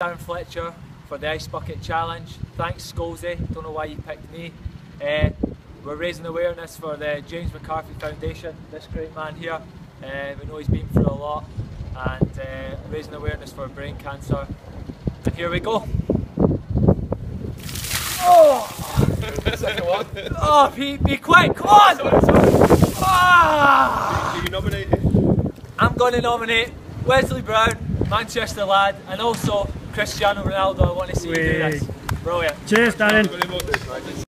Darren Fletcher for the Ice Bucket Challenge. Thanks Scholes, don't know why you picked me. We're raising awareness for the James McCarthy Foundation, this great man here. We know he's been through a lot, and raising awareness for brain cancer. And here we go. Oh! Second one. Oh, be quick, come on! Ah! Are you nominated? I'm going to nominate Wesley Brown, Manchester lad, and also Cristiano Ronaldo. I want to see you do this. Brilliant. Cheers, Darren.